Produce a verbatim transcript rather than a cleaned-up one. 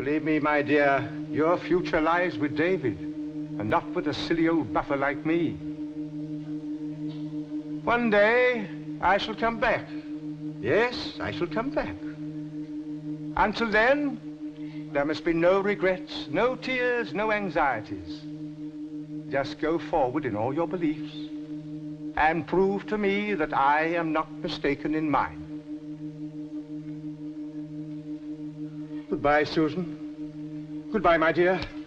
Believe me, my dear, your future lies with David, and not with a silly old buffer like me. One day, I shall come back. Yes, I shall come back. Until then, there must be no regrets, no tears, no anxieties. Just go forward in all your beliefs and prove to me that I am not mistaken in mine. Goodbye, Susan. Goodbye, my dear.